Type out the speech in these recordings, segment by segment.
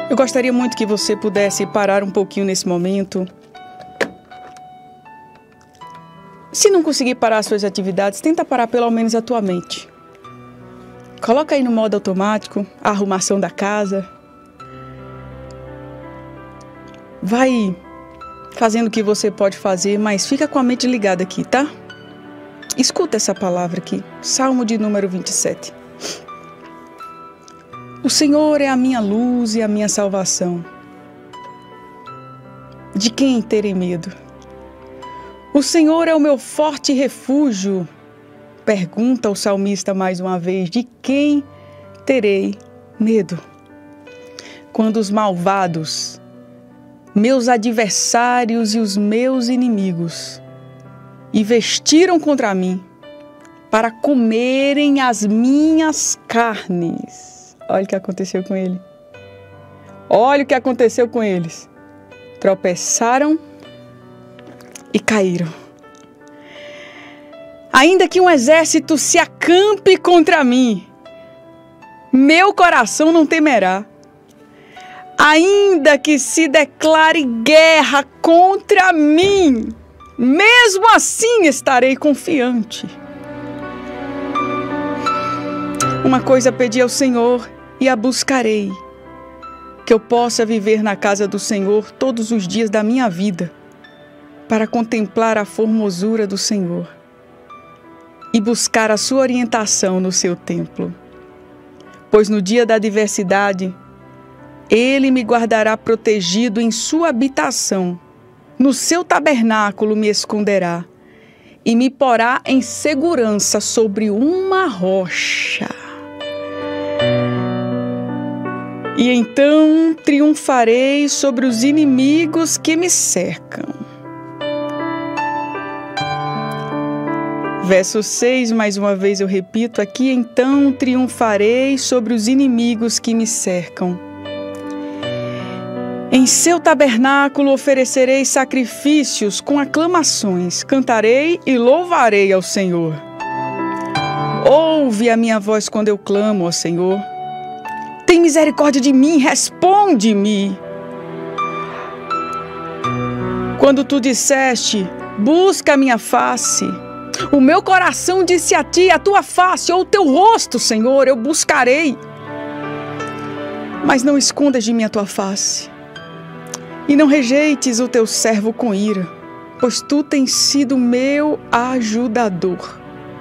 Eu gostaria muito que você pudesse parar um pouquinho nesse momento. Se não conseguir parar as suas atividades, tenta parar pelo menos a tua mente. Coloca aí no modo automático a arrumação da casa. Vai fazendo o que você pode fazer, mas fica com a mente ligada aqui, tá? Escuta essa palavra aqui, Salmo de número 27. O Senhor é a minha luz e a minha salvação. De quem terei medo? O Senhor é o meu forte refúgio. Pergunta o salmista mais uma vez, de quem terei medo? Quando os malvados, meus adversários e os meus inimigos, investiram contra mim para comerem as minhas carnes. Olha o que aconteceu com ele. Olha o que aconteceu com eles. Tropeçaram e caíram. Ainda que um exército se acampe contra mim, meu coração não temerá. Ainda que se declare guerra contra mim, mesmo assim estarei confiante. Uma coisa pedi ao Senhor e a buscarei, que eu possa viver na casa do Senhor todos os dias da minha vida, para contemplar a formosura do Senhor e buscar a sua orientação no seu templo. Pois no dia da adversidade, Ele me guardará protegido em sua habitação, no seu tabernáculo me esconderá e me porá em segurança sobre uma rocha. E então triunfarei sobre os inimigos que me cercam. Verso 6, mais uma vez eu repito aqui, então triunfarei sobre os inimigos que me cercam. Em seu tabernáculo oferecerei sacrifícios com aclamações, cantarei e louvarei ao Senhor. Ouve a minha voz quando eu clamo, ó Senhor. Tem misericórdia de mim, responde-me. Quando tu disseste, busca a minha face, o meu coração disse a ti, a tua face ou o teu rosto, Senhor, eu buscarei. Mas não escondas de mim a tua face, e não rejeites o teu servo com ira, pois tu tens sido meu ajudador.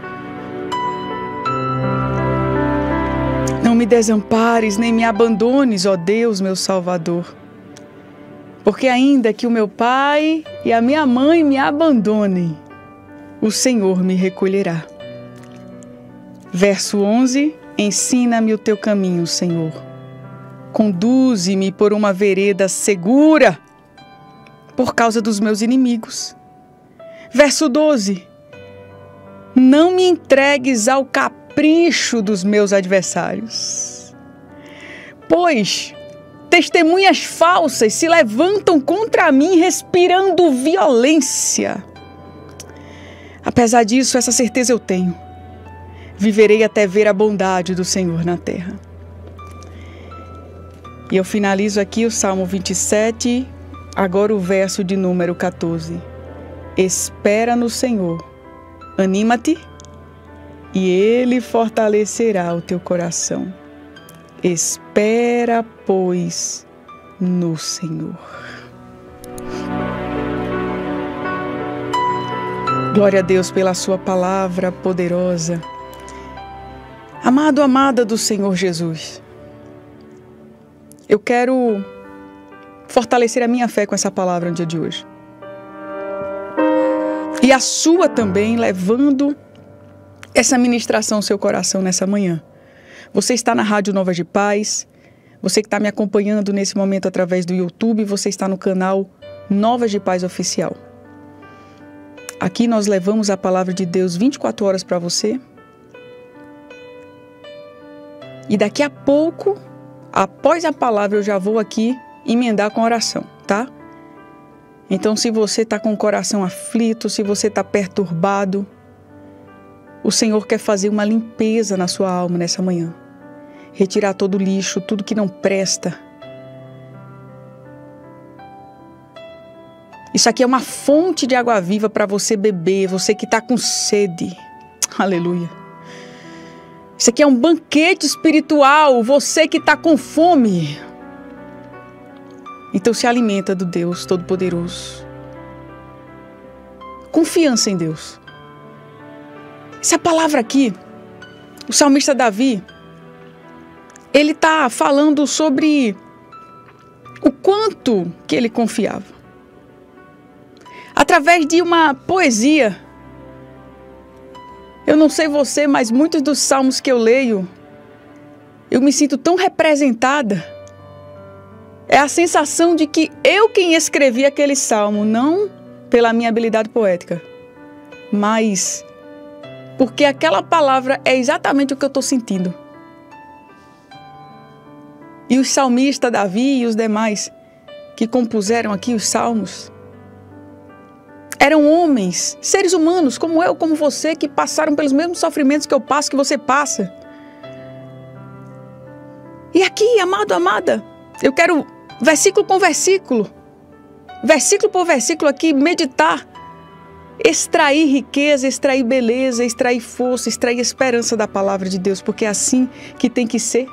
Não me desampares, nem me abandones, ó Deus, meu Salvador. Porque ainda que o meu pai e a minha mãe me abandonem, o Senhor me recolherá. Verso 11, ensina-me o teu caminho, Senhor. Conduze-me por uma vereda segura, por causa dos meus inimigos. Verso 12, não me entregues ao capricho dos meus adversários, pois testemunhas falsas se levantam contra mim, respirando violência. Apesar disso, essa certeza eu tenho. Viverei até ver a bondade do Senhor na terra. E eu finalizo aqui o Salmo 27, agora o verso de número 14. Espera no Senhor, anímate, e Ele fortalecerá o teu coração. Espera, pois, no Senhor. Glória a Deus pela sua palavra poderosa. Amado, amada do Senhor Jesus, eu quero fortalecer a minha fé com essa palavra no dia de hoje. E a sua também, levando essa ministração ao seu coração nessa manhã. Você está na Rádio Novas de Paz, você que está me acompanhando nesse momento através do YouTube, você está no canal Novas de Paz Oficial. Aqui nós levamos a palavra de Deus 24 horas para você. E daqui a pouco, após a palavra, eu já vou aqui emendar com oração, tá? Então, se você está com o coração aflito, se você está perturbado, o Senhor quer fazer uma limpeza na sua alma nessa manhã. Retirar todo o lixo, tudo que não presta. Isso aqui é uma fonte de água viva para você beber, você que está com sede. Aleluia. Isso aqui é um banquete espiritual, você que está com fome. Então se alimenta do Deus Todo-Poderoso. Confiança em Deus. Essa palavra aqui, o salmista Davi, ele está falando sobre o quanto que ele confiava. Através de uma poesia. Eu não sei você, mas muitos dos salmos que eu leio, eu me sinto tão representada. É a sensação de que eu quem escrevi aquele salmo, não pela minha habilidade poética, mas porque aquela palavra é exatamente o que eu estou sentindo. E os salmistas, Davi e os demais que compuseram aqui os salmos, eram homens, seres humanos, como eu, como você, que passaram pelos mesmos sofrimentos que eu passo, que você passa. E aqui, amado, amada, eu quero, versículo por versículo aqui, meditar, extrair riqueza, extrair beleza, extrair força, extrair esperança da palavra de Deus, porque é assim que tem que ser.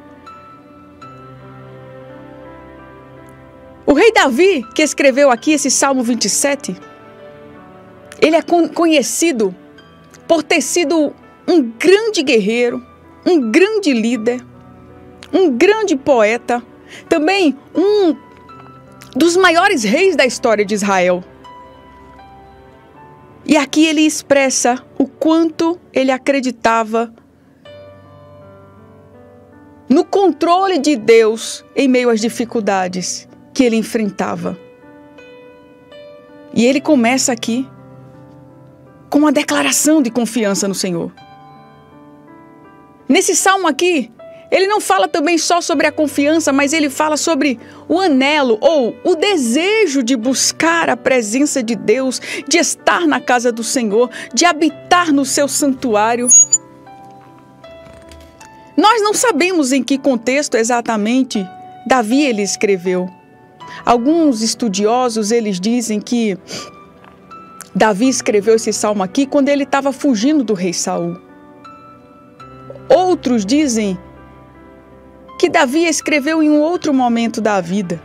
O rei Davi, que escreveu aqui esse Salmo 27, ele é conhecido por ter sido um grande guerreiro, um grande líder, um grande poeta, também um dos maiores reis da história de Israel. E aqui ele expressa o quanto ele acreditava no controle de Deus em meio às dificuldades que ele enfrentava. E ele começa aqui com uma declaração de confiança no Senhor. Nesse salmo aqui, ele não fala também só sobre a confiança, mas ele fala sobre o anelo ou o desejo de buscar a presença de Deus, de estar na casa do Senhor, de habitar no seu santuário. Nós não sabemos em que contexto exatamente Davi ele escreveu. Alguns estudiosos, eles dizem que Davi escreveu esse salmo aqui quando ele estava fugindo do rei Saul. Outros dizem que Davi escreveu em um outro momento da vida.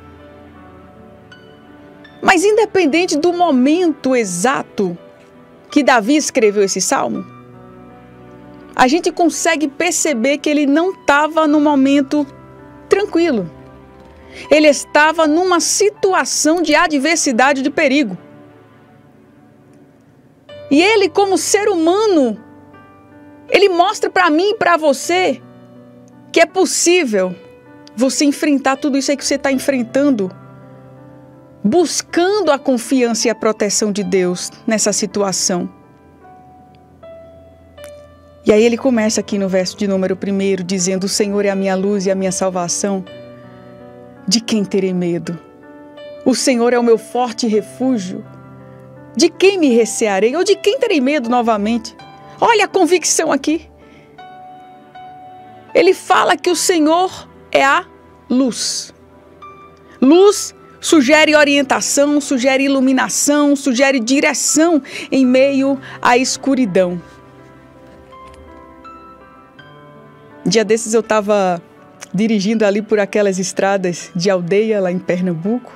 Mas independente do momento exato que Davi escreveu esse salmo, a gente consegue perceber que ele não estava num momento tranquilo. Ele estava numa situação de adversidade, de perigo. E ele, como ser humano, ele mostra para mim e para você que é possível você enfrentar tudo isso aí que você está enfrentando, buscando a confiança e a proteção de Deus nessa situação. E aí ele começa aqui no verso de número 1, dizendo: o Senhor é a minha luz e a minha salvação. De quem terei medo? O Senhor é o meu forte refúgio. De quem me recearei? Ou de quem terei medo novamente? Olha a convicção aqui. Ele fala que o Senhor é a luz. Luz sugere orientação, sugere iluminação, sugere direção em meio à escuridão. Dia desses eu estava dirigindo ali por aquelas estradas de aldeia lá em Pernambuco.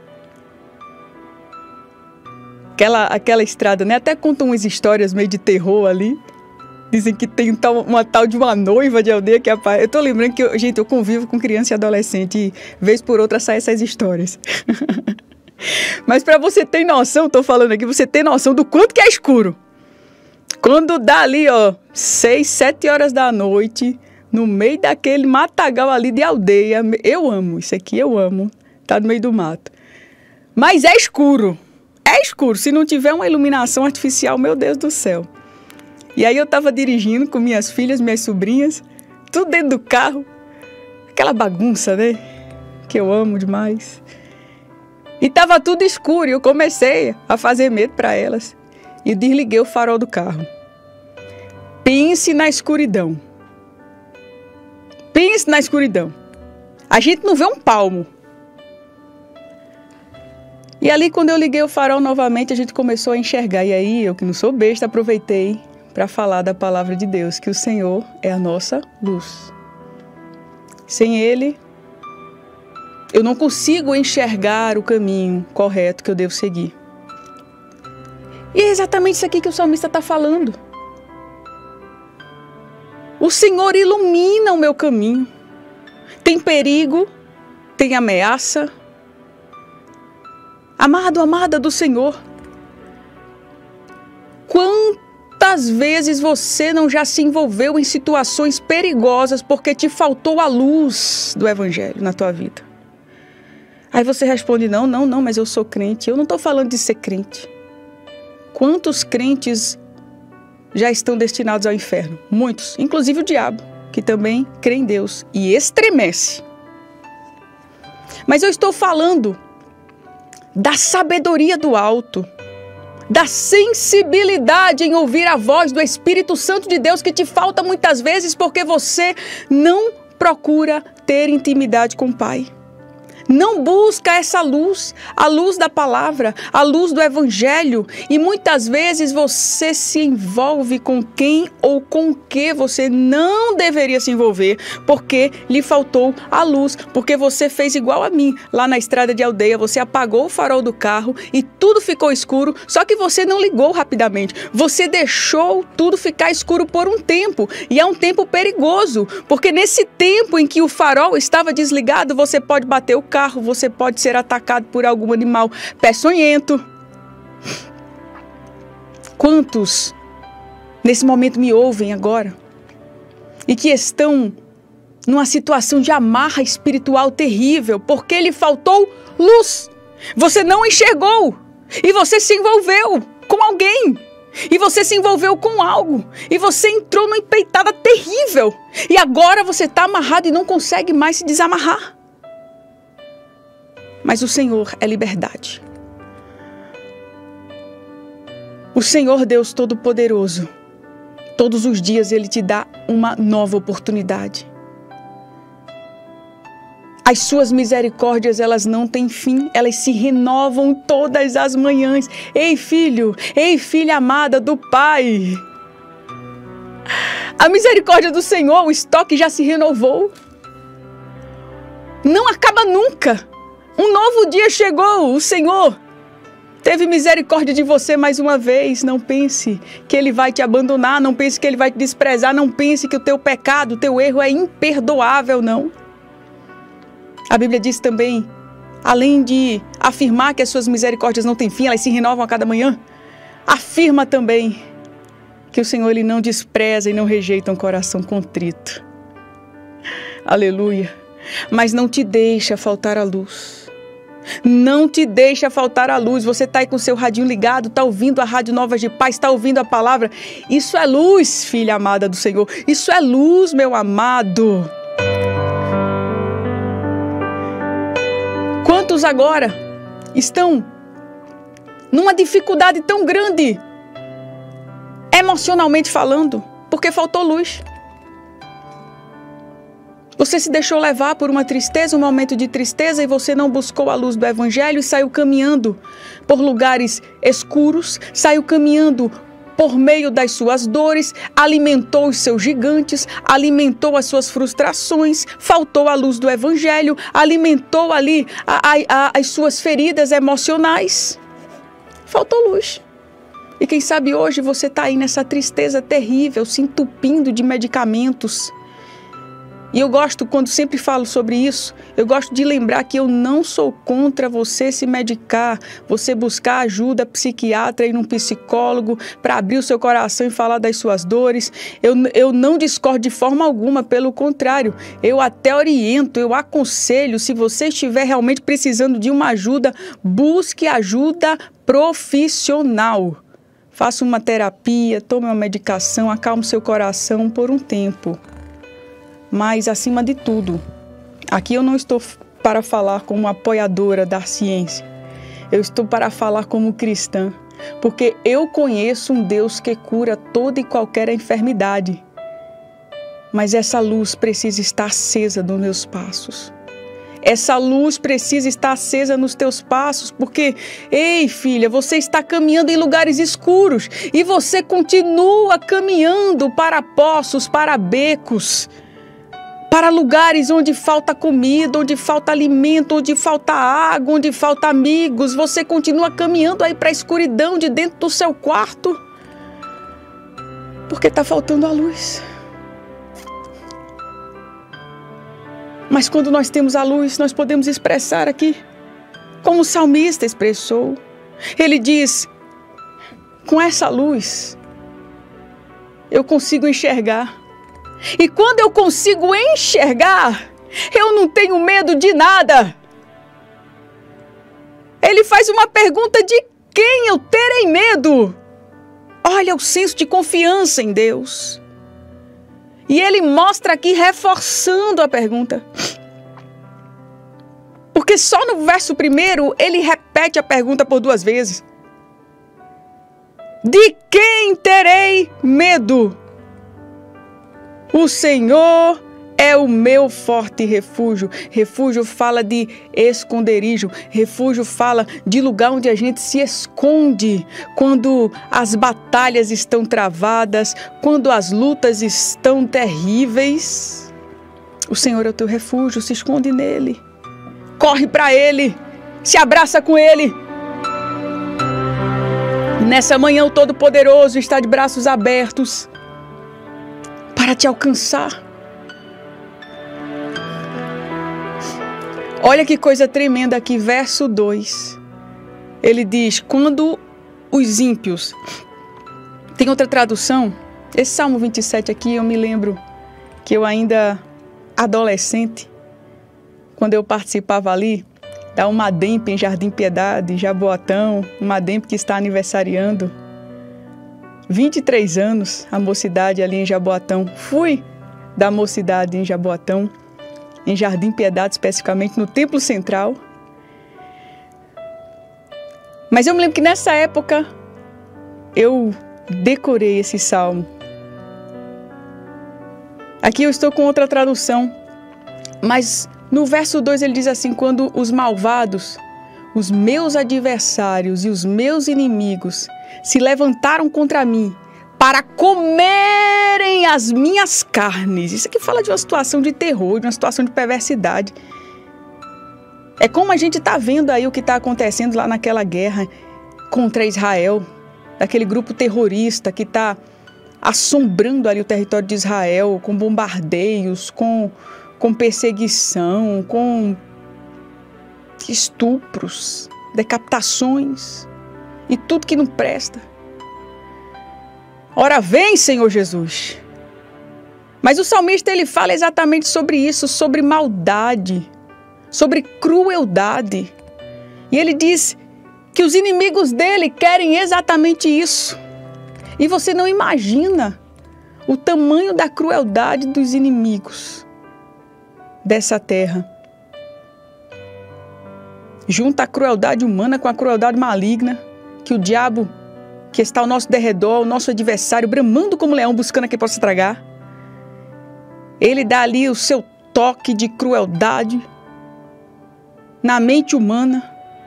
Aquela estrada, né? Até contam umas histórias meio de terror ali. Dizem que tem uma tal de uma noiva de aldeia que aparece. Eu tô lembrando que, eu convivo com criança e adolescente e vez por outra saem essas histórias. Mas para você ter noção, tô falando aqui, você ter noção do quanto que é escuro. Quando dá ali, 6, 7 horas da noite, no meio daquele matagal ali de aldeia, eu amo, isso aqui eu amo, tá no meio do mato. Mas é escuro, se não tiver uma iluminação artificial, meu Deus do céu. E aí eu tava dirigindo com minhas filhas, minhas sobrinhas, tudo dentro do carro, aquela bagunça, né, que eu amo demais. E tava tudo escuro e eu comecei a fazer medo para elas e desliguei o farol do carro. Pense na escuridão. Pense na escuridão. A gente não vê um palmo. E ali, quando eu liguei o farol novamente, a gente começou a enxergar. E aí, eu que não sou besta, aproveitei para falar da palavra de Deus, que o Senhor é a nossa luz. Sem Ele, eu não consigo enxergar o caminho correto que eu devo seguir. E é exatamente isso aqui que o salmista está falando. O Senhor ilumina o meu caminho. Tem perigo, tem ameaça. Amado, amada do Senhor, quantas vezes você não já se envolveu em situações perigosas porque te faltou a luz do Evangelho na tua vida? Aí você responde, não, mas eu sou crente. Eu não estou falando de ser crente. Quantos crentes já estão destinados ao inferno? Muitos, inclusive o diabo, que também crê em Deus e estremece. Mas eu estou falando da sabedoria do alto, da sensibilidade em ouvir a voz do Espírito Santo de Deus que te falta muitas vezes porque você não procura ter intimidade com o Pai. Não busca essa luz, a luz da palavra, a luz do Evangelho. E muitas vezes você se envolve com quem ou com que você não deveria se envolver, porque lhe faltou a luz, porque você fez igual a mim, lá na estrada de aldeia, você apagou o farol do carro e tudo ficou escuro, só que você não ligou rapidamente, você deixou tudo ficar escuro por um tempo, e é um tempo perigoso, porque nesse tempo em que o farol estava desligado, você pode bater o carro, você pode ser atacado por algum animal peçonhento. Quantos nesse momento me ouvem agora e que estão numa situação de amarra espiritual terrível porque lhe faltou luz? Você não enxergou e você se envolveu com alguém. E você se envolveu com algo. E você entrou numa empreitada terrível. E agora você está amarrado e não consegue mais se desamarrar. Mas o Senhor é liberdade. O Senhor Deus Todo-Poderoso, todos os dias Ele te dá uma nova oportunidade. As suas misericórdias, elas não têm fim, elas se renovam todas as manhãs. Ei, filho, ei, filha amada do Pai. A misericórdia do Senhor, o estoque já se renovou. Não acaba nunca. Um novo dia chegou, o Senhor teve misericórdia de você mais uma vez. Não pense que Ele vai te abandonar, não pense que Ele vai te desprezar, não pense que o teu pecado, o teu erro é imperdoável, não. A Bíblia diz também, além de afirmar que as suas misericórdias não têm fim, elas se renovam a cada manhã, afirma também que o Senhor Ele não despreza e não rejeita um coração contrito. Aleluia. Mas não te deixa faltar a luz. Não te deixa faltar a luz. Você está aí com o seu radinho ligado, está ouvindo a Rádio Novas de Paz, está ouvindo a palavra. Isso é luz, filha amada do Senhor. Isso é luz, meu amado. Quantos agora estão numa dificuldade tão grande, emocionalmente falando, porque faltou luz? Você se deixou levar por uma tristeza, um momento de tristeza, e você não buscou a luz do Evangelho e saiu caminhando por lugares escuros, saiu caminhando por meio das suas dores, alimentou os seus gigantes, alimentou as suas frustrações, faltou a luz do Evangelho, alimentou ali as suas feridas emocionais. Faltou luz. E quem sabe hoje você está aí nessa tristeza terrível, se entupindo de medicamentos. E eu gosto, quando sempre falo sobre isso, eu gosto de lembrar que eu não sou contra você se medicar, você buscar ajuda psiquiatra, ir num psicólogo para abrir o seu coração e falar das suas dores. Eu não discordo de forma alguma, pelo contrário, eu até oriento, eu aconselho, se você estiver realmente precisando de uma ajuda, busque ajuda profissional. Faça uma terapia, tome uma medicação, acalme seu coração por um tempo. Mas, acima de tudo, aqui eu não estou para falar como apoiadora da ciência. Eu estou para falar como cristã, porque eu conheço um Deus que cura toda e qualquer enfermidade. Mas essa luz precisa estar acesa nos meus passos. Essa luz precisa estar acesa nos teus passos, porque, ei, filha, você está caminhando em lugares escuros e você continua caminhando para poços, para becos, para lugares onde falta comida, onde falta alimento, onde falta água, onde falta amigos. Você continua caminhando aí para a escuridão de dentro do seu quarto, porque está faltando a luz. Mas quando nós temos a luz, nós podemos expressar aqui, como o salmista expressou. Ele diz, com essa luz, eu consigo enxergar. E quando eu consigo enxergar, eu não tenho medo de nada. Ele faz uma pergunta: de quem eu terei medo? Olha o senso de confiança em Deus. E ele mostra aqui, reforçando a pergunta. Porque só no verso 1 ele repete a pergunta por 2 vezes. De quem terei medo? O Senhor é o meu forte refúgio. Refúgio fala de esconderijo. Refúgio fala de lugar onde a gente se esconde quando as batalhas estão travadas, quando as lutas estão terríveis. O Senhor é o teu refúgio, se esconde nele. Corre para ele, se abraça com ele. Nessa manhã o Todo-Poderoso está de braços abertos para te alcançar. Olha que coisa tremenda aqui, verso 2. Ele diz, quando os ímpios... Tem outra tradução? Esse Salmo 27 aqui, eu me lembro que eu ainda adolescente, quando eu participava ali da Umademp em Jardim Piedade, Jaboatão, Umademp que está aniversariando 23 anos, a mocidade ali em Jaboatão. Fui da mocidade em Jaboatão, em Jardim Piedade, especificamente no Templo Central. Mas eu me lembro que nessa época eu decorei esse salmo. Aqui eu estou com outra tradução, mas no verso 2 ele diz assim: quando os malvados, os meus adversários e os meus inimigos se levantaram contra mim para comerem as minhas carnes. Isso aqui fala de uma situação de terror, de uma situação de perversidade. É como a gente está vendo aí o que está acontecendo lá naquela guerra contra Israel, daquele grupo terrorista que está assombrando ali o território de Israel, com bombardeios, com perseguição, com estupros, decapitações e tudo que não presta. Ora vem, Senhor Jesus. Mas o salmista ele fala exatamente sobre isso, sobre maldade, sobre crueldade. E ele diz que os inimigos dele querem exatamente isso. E você não imagina o tamanho da crueldade dos inimigos dessa terra. Junta a crueldade humana com a crueldade maligna, que o diabo, que está ao nosso derredor, o nosso adversário, bramando como leão, buscando a quem possa tragar. Ele dá ali o seu toque de crueldade na mente humana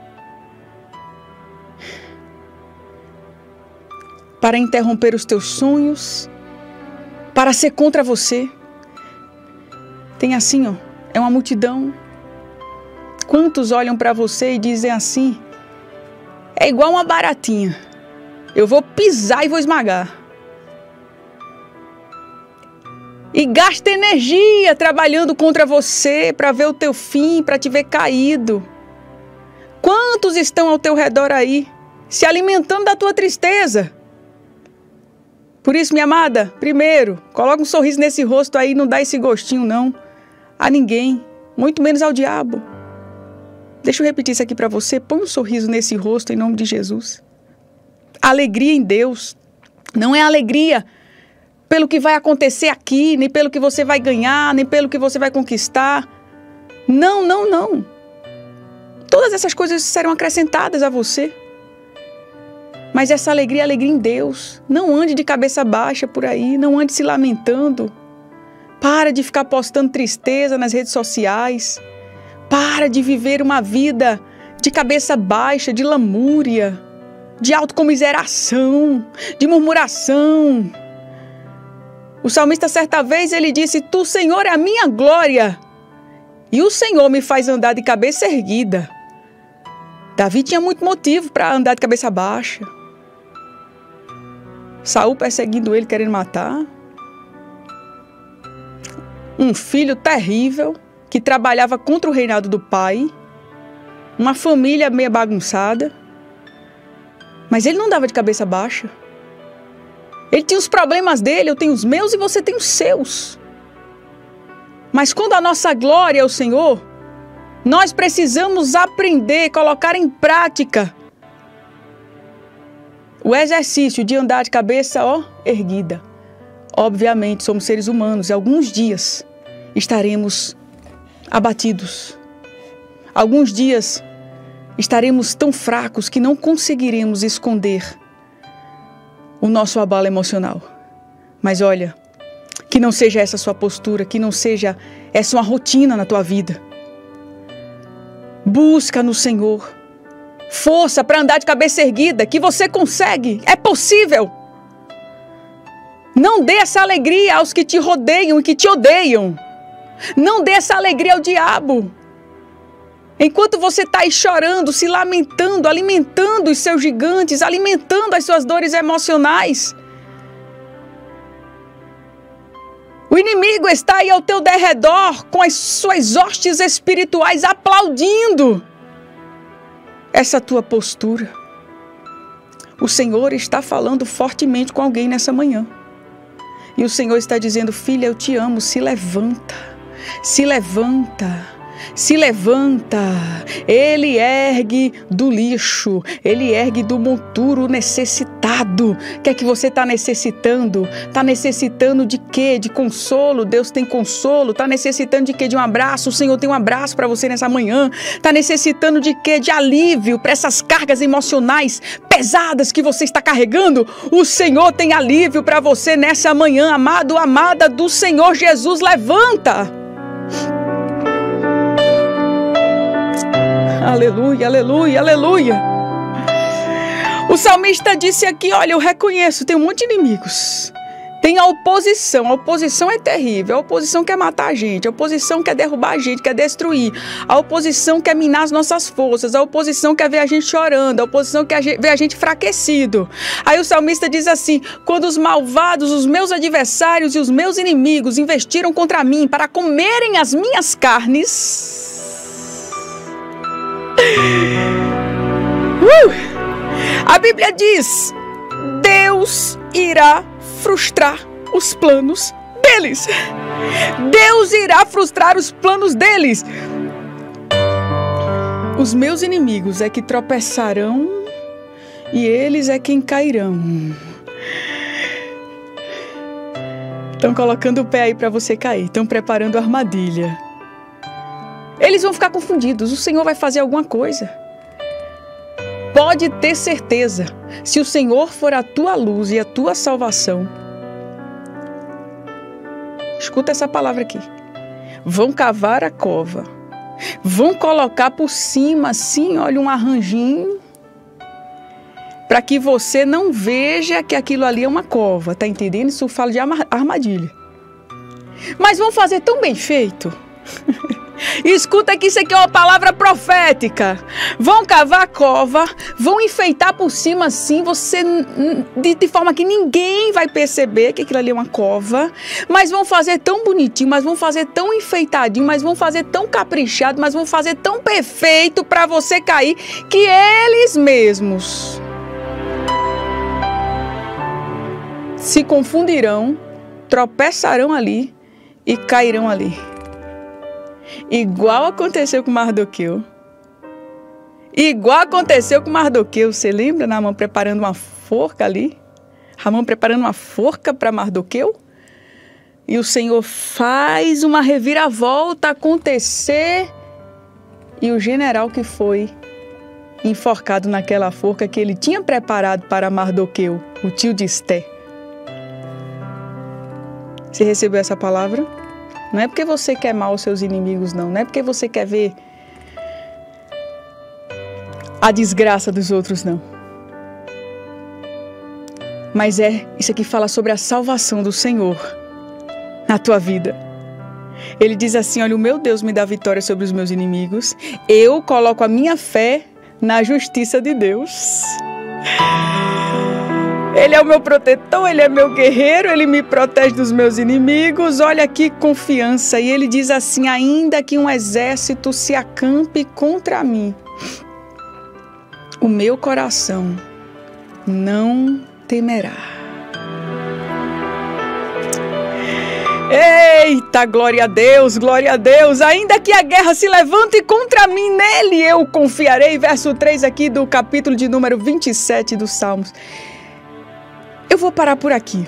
para interromper os teus sonhos, para ser contra você. Tem assim, ó, é uma multidão. Quantos olham para você e dizem assim: é igual uma baratinha, eu vou pisar e vou esmagar. E gasta energia trabalhando contra você para ver o teu fim, para te ver caído. Quantos estão ao teu redor aí, se alimentando da tua tristeza? Por isso, minha amada, primeiro, coloca um sorriso nesse rosto aí, não dá esse gostinho não a ninguém, muito menos ao diabo. Deixa eu repetir isso aqui para você, põe um sorriso nesse rosto em nome de Jesus. Alegria em Deus, não é alegria pelo que vai acontecer aqui, nem pelo que você vai ganhar, nem pelo que você vai conquistar. Não, não, não. Todas essas coisas serão acrescentadas a você. Mas essa alegria é alegria em Deus. Não ande de cabeça baixa por aí, não ande se lamentando. Para de ficar postando tristeza nas redes sociais. Para de viver uma vida de cabeça baixa, de lamúria, de autocomiseração, de murmuração. O salmista, certa vez, ele disse: Tu, Senhor, é a minha glória, e o Senhor me faz andar de cabeça erguida. Davi tinha muito motivo para andar de cabeça baixa. Saul perseguindo ele, querendo matar. Um filho terrível que trabalhava contra o reinado do pai. Uma família meio bagunçada. Mas ele não andava de cabeça baixa. Ele tinha os problemas dele, eu tenho os meus e você tem os seus. Mas quando a nossa glória é o Senhor, nós precisamos aprender, colocar em prática o exercício de andar de cabeça erguida. Obviamente, somos seres humanos e alguns dias estaremos abatidos. Alguns dias estaremos tão fracos que não conseguiremos esconder o nosso abalo emocional. Mas olha, que não seja essa a sua postura, que não seja essa uma rotina na tua vida. Busca no Senhor força para andar de cabeça erguida, que você consegue, é possível. Não dê essa alegria aos que te rodeiam e que te odeiam. Não dê essa alegria ao diabo. Enquanto você está aí chorando, se lamentando, alimentando os seus gigantes, alimentando as suas dores emocionais, o inimigo está aí ao teu derredor com as suas hostes espirituais aplaudindo essa tua postura. O Senhor está falando fortemente com alguém nessa manhã. E o Senhor está dizendo: filha, eu te amo, se levanta, se levanta. Se levanta, Ele ergue do lixo, Ele ergue do monturo necessitado. O que é que você está necessitando? Está necessitando de quê? De consolo? Deus tem consolo. Está necessitando de quê? De um abraço? O Senhor tem um abraço para você nessa manhã. Está necessitando de quê? De alívio para essas cargas emocionais pesadas que você está carregando? O Senhor tem alívio para você nessa manhã, amado, amada do Senhor Jesus. Levanta! Aleluia, aleluia, aleluia. O salmista disse aqui: olha, eu reconheço, tem um monte de inimigos. Tem a oposição é terrível. A oposição quer matar a gente, a oposição quer derrubar a gente, quer destruir. A oposição quer minar as nossas forças, a oposição quer ver a gente chorando, a oposição quer ver a gente enfraquecido. Aí o salmista diz assim: quando os malvados, os meus adversários e os meus inimigos investiram contra mim para comerem as minhas carnes... A Bíblia diz: Deus irá frustrar os planos deles. Deus irá frustrar os planos deles. Os meus inimigos é que tropeçarão e eles é quem cairão. Estão colocando o pé aí para você cair. Estão preparando a armadilha. Eles vão ficar confundidos. O Senhor vai fazer alguma coisa. Pode ter certeza. Se o Senhor for a tua luz e a tua salvação. Escuta essa palavra aqui. Vão cavar a cova. Vão colocar por cima assim, olha, um arranjinho. Para que você não veja que aquilo ali é uma cova. Tá entendendo? Isso fala de armadilha. Mas vão fazer tão bem feito. Escuta que isso aqui é uma palavra profética. Vão cavar a cova, vão enfeitar por cima assim, você de forma que ninguém vai perceber que aquilo ali é uma cova, mas vão fazer tão bonitinho, mas vão fazer tão enfeitadinho, mas vão fazer tão caprichado, mas vão fazer tão perfeito para você cair, que eles mesmos se confundirão, tropeçarão ali e cairão ali. Igual aconteceu com Mardoqueu. Igual aconteceu com Mardoqueu. Você lembra Naamã preparando uma forca ali? Naamã preparando uma forca para Mardoqueu? E o Senhor faz uma reviravolta acontecer. E o general que foi enforcado naquela forca que ele tinha preparado para Mardoqueu, o tio de Esté. Você recebeu essa palavra? Não é porque você quer mal aos seus inimigos, não. Não é porque você quer ver a desgraça dos outros, não. Mas isso aqui fala sobre a salvação do Senhor na tua vida. Ele diz assim, olha, o meu Deus me dá vitória sobre os meus inimigos. Eu coloco a minha fé na justiça de Deus. Ele é o meu protetor, Ele é meu guerreiro, Ele me protege dos meus inimigos. Olha que confiança. E Ele diz assim, ainda que um exército se acampe contra mim, o meu coração não temerá. Eita, glória a Deus, glória a Deus. Ainda que a guerra se levante contra mim, nele eu confiarei. Verso 3 aqui do capítulo de número 27 dos Salmos. Eu vou parar por aqui.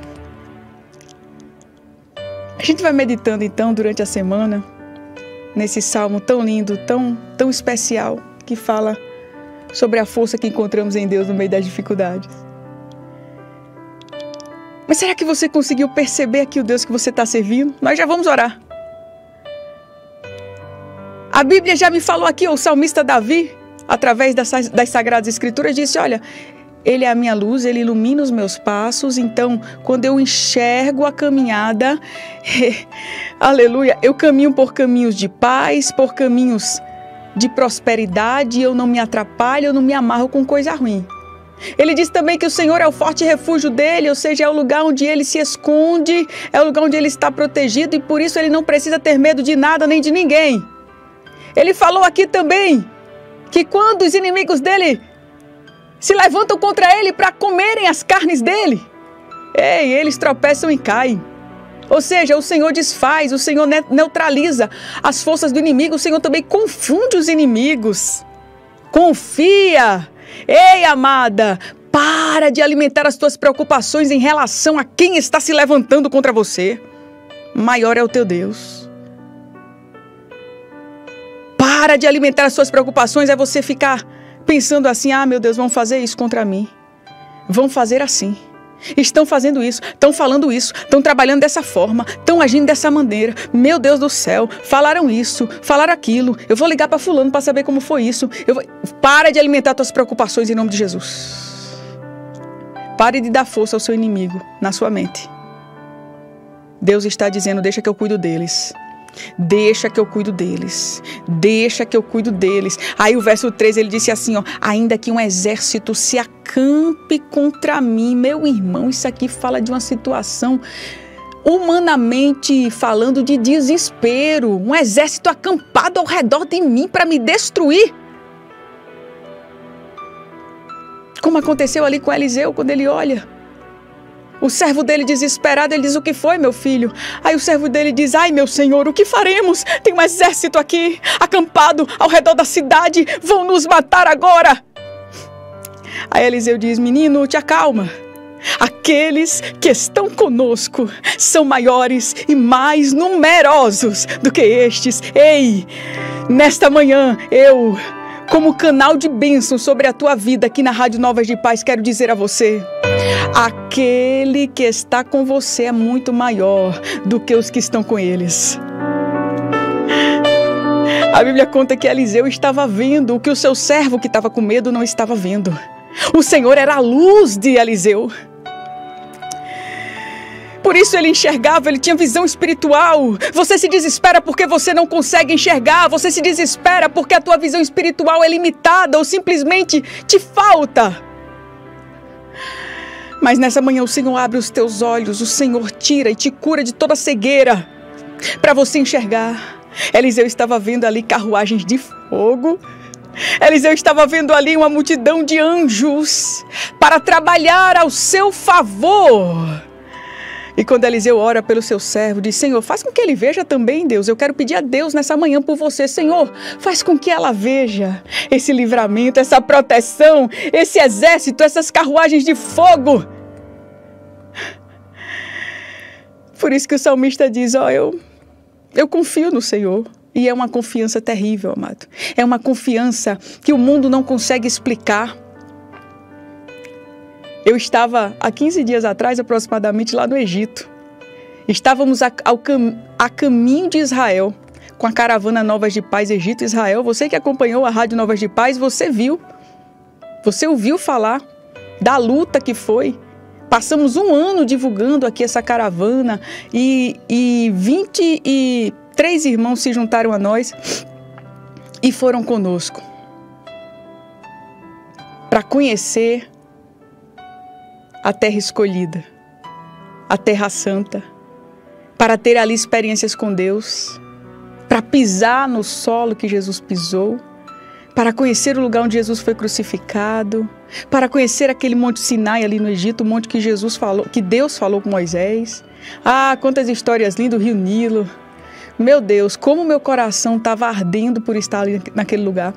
A gente vai meditando então durante a semana nesse salmo tão lindo, tão especial, que fala sobre a força que encontramos em Deus no meio das dificuldades. Mas será que você conseguiu perceber aqui o Deus que você está servindo? Nós já vamos orar. A Bíblia já me falou aqui, o salmista Davi, através das Sagradas Escrituras, disse, olha, Ele é a minha luz, Ele ilumina os meus passos. Então, quando eu enxergo a caminhada, aleluia, eu caminho por caminhos de paz, por caminhos de prosperidade, eu não me atrapalho, eu não me amarro com coisa ruim. Ele diz também que o Senhor é o forte refúgio dele, ou seja, é o lugar onde ele se esconde, é o lugar onde ele está protegido e por isso ele não precisa ter medo de nada nem de ninguém. Ele falou aqui também que quando os inimigos dele se levantam contra ele para comerem as carnes dele, eles tropeçam e caem. Ou seja, o Senhor desfaz, o Senhor neutraliza as forças do inimigo, o Senhor também confunde os inimigos. Confia! Ei, amada, para de alimentar as tuas preocupações em relação a quem está se levantando contra você. Maior é o teu Deus. Para de alimentar as suas preocupações, é você ficar pensando assim, ah, meu Deus, vão fazer isso contra mim. Vão fazer assim. Estão fazendo isso, estão falando isso, estão trabalhando dessa forma, estão agindo dessa maneira. Meu Deus do céu, falaram isso, falaram aquilo. Eu vou ligar para fulano para saber como foi isso. Para de alimentar suas preocupações em nome de Jesus. Pare de dar força ao seu inimigo na sua mente. Deus está dizendo, deixa que eu cuido deles. Deixa que eu cuido deles. Deixa que eu cuido deles. Aí o verso 3 ele disse assim, ó, ainda que um exército se acampe contra mim. Meu irmão, isso aqui fala de uma situação humanamente falando de desespero. Um exército acampado ao redor de mim para me destruir. Como aconteceu ali com Eliseu, quando ele olha o servo dele desesperado, ele diz, o que foi, meu filho? Aí o servo dele diz, ai, meu senhor, o que faremos? Tem um exército aqui, acampado ao redor da cidade, vão nos matar agora. Aí Eliseu diz, menino, te acalma. Aqueles que estão conosco são maiores e mais numerosos do que estes. Ei, nesta manhã eu, como canal de bênção sobre a tua vida aqui na Rádio Novas de Paz, quero dizer a você, aquele que está com você é muito maior do que os que estão com eles. A Bíblia conta que Eliseu estava vendo o que o seu servo que estava com medo não estava vendo. O Senhor era a luz de Eliseu. Por isso ele enxergava, ele tinha visão espiritual. Você se desespera porque você não consegue enxergar. Você se desespera porque a tua visão espiritual é limitada ou simplesmente te falta. Mas nessa manhã o Senhor abre os teus olhos, o Senhor tira e te cura de toda cegueira para você enxergar. Eliseu estava vendo ali carruagens de fogo. Eliseu estava vendo ali uma multidão de anjos para trabalhar ao seu favor. E quando Eliseu ora pelo seu servo, diz, Senhor, faz com que ele veja também, Deus. Eu quero pedir a Deus nessa manhã por você. Senhor, faz com que ela veja esse livramento, essa proteção, esse exército, essas carruagens de fogo. Por isso que o salmista diz, ó, eu confio no Senhor. E é uma confiança terrível, amado. É uma confiança que o mundo não consegue explicar. Eu estava há 15 dias atrás, aproximadamente, lá no Egito. Estávamos a caminho de Israel, com a caravana Novas de Paz Egito-Israel. Você que acompanhou a Rádio Novas de Paz, você viu Você ouviu falar da luta que foi? Passamos 1 ano divulgando aqui essa caravana e 23 irmãos se juntaram a nós e foram conosco para conhecer a terra escolhida, a terra santa, para ter ali experiências com Deus, para pisar no solo que Jesus pisou, para conhecer o lugar onde Jesus foi crucificado, para conhecer aquele monte Sinai ali no Egito, o monte que Jesus falou, que Deus falou com Moisés. Ah, quantas histórias lindas, o Rio Nilo. Meu Deus, como meu coração estava ardendo por estar ali naquele lugar.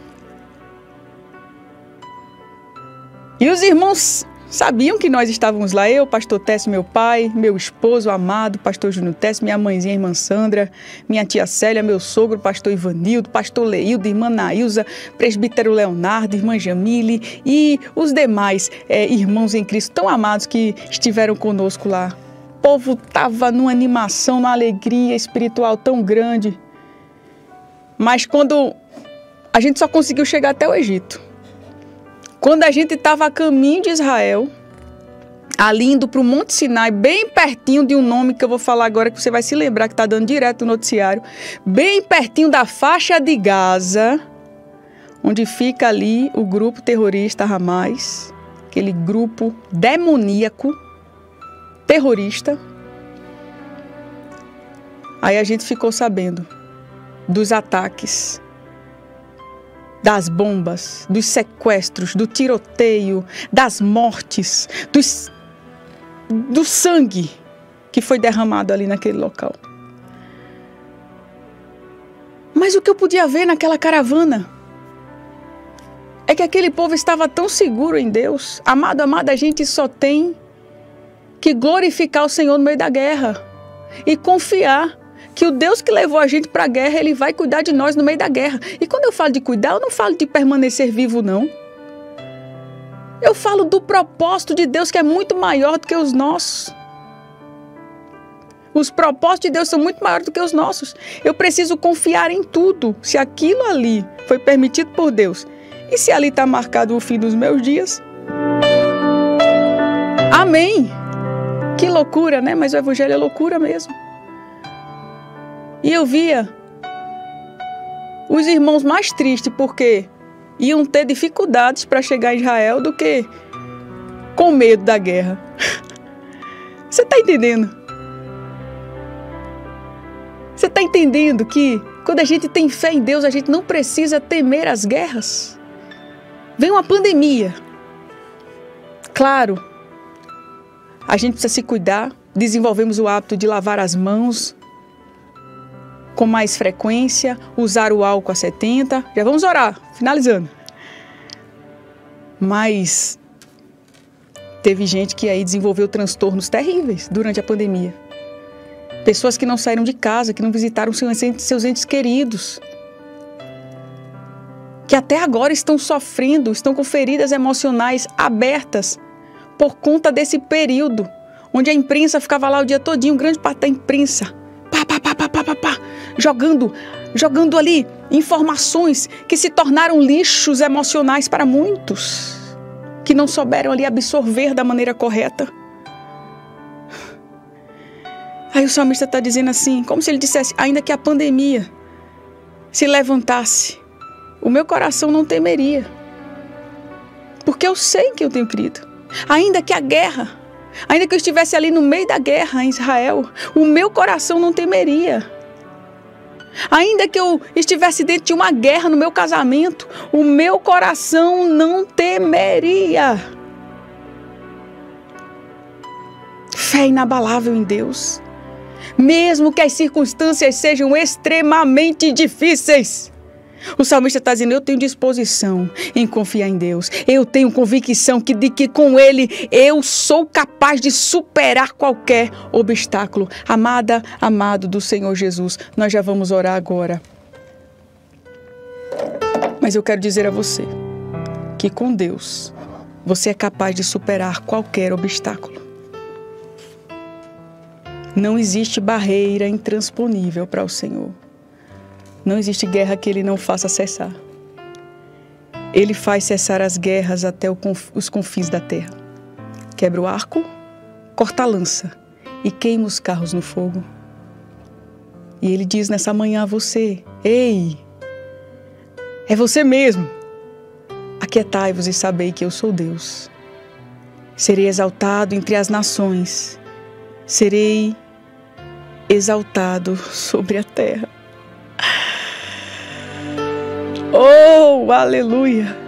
E os irmãos sabiam que nós estávamos lá, eu, pastor Técio, meu pai, meu esposo amado, pastor Júnior Técio, minha mãezinha, irmã Sandra, minha tia Célia, meu sogro, pastor Ivanildo, pastor Leildo, irmã Nailza, presbítero Leonardo, irmã Jamile e os demais irmãos em Cristo tão amados que estiveram conosco lá. O povo estava numa animação, numa alegria espiritual tão grande. Mas quando a gente só conseguiu chegar até o Egito, quando a gente estava a caminho de Israel, ali indo para o Monte Sinai, bem pertinho de um nome que eu vou falar agora, que você vai se lembrar que está dando direto no noticiário, bem pertinho da faixa de Gaza, onde fica ali o grupo terrorista Hamas, aquele grupo demoníaco, terrorista. Aí a gente ficou sabendo dos ataques, das bombas, dos sequestros, do tiroteio, das mortes, do sangue que foi derramado ali naquele local. Mas o que eu podia ver naquela caravana é que aquele povo estava tão seguro em Deus. Amado, amada, a gente só tem que glorificar o Senhor no meio da guerra e confiar que o Deus que levou a gente para a guerra, Ele vai cuidar de nós no meio da guerra. E quando eu falo de cuidar, eu não falo de permanecer vivo, não. Eu falo do propósito de Deus, que é muito maior do que os nossos. Os propósitos de Deus são muito maiores do que os nossos. Eu preciso confiar em tudo. Se aquilo ali foi permitido por Deus, e se ali está marcado o fim dos meus dias, amém. Que loucura, né? Mas o Evangelho é loucura mesmo. E eu via os irmãos mais tristes porque iam ter dificuldades para chegar em Israel do que com medo da guerra. Você está entendendo? Você está entendendo que quando a gente tem fé em Deus, a gente não precisa temer as guerras? Vem uma pandemia. Claro, a gente precisa se cuidar. Desenvolvemos o hábito de lavar as mãos com mais frequência, usar o álcool a 70. Já vamos orar, finalizando. Mas teve gente que aí desenvolveu transtornos terríveis durante a pandemia. Pessoas que não saíram de casa, que não visitaram seus entes queridos, que até agora estão sofrendo, estão com feridas emocionais abertas por conta desse período, onde a imprensa ficava lá o dia todinho, grande parte da imprensa, jogando ali informações que se tornaram lixos emocionais para muitos, que não souberam ali absorver da maneira correta. Aí o salmista está dizendo assim, como se ele dissesse, ainda que a pandemia se levantasse, o meu coração não temeria, porque eu sei que eu tenho crido. Ainda que a guerra, ainda que eu estivesse ali no meio da guerra em Israel, o meu coração não temeria. Ainda que eu estivesse dentro de uma guerra no meu casamento, o meu coração não temeria. Fé inabalável em Deus. Mesmo que as circunstâncias sejam extremamente difíceis. O salmista está dizendo, eu tenho disposição em confiar em Deus. Eu tenho convicção de que com Ele eu sou capaz de superar qualquer obstáculo. Amada, amado do Senhor Jesus, nós já vamos orar agora. Mas eu quero dizer a você que com Deus você é capaz de superar qualquer obstáculo. Não existe barreira intransponível para o Senhor. Não existe guerra que Ele não faça cessar. Ele faz cessar as guerras até os confins da terra. Quebra o arco, corta a lança e queima os carros no fogo. E ele diz nessa manhã a você: ei, é você mesmo. Aquietai-vos e sabei que eu sou Deus. Serei exaltado entre as nações. Serei exaltado sobre a terra. Oh, aleluia!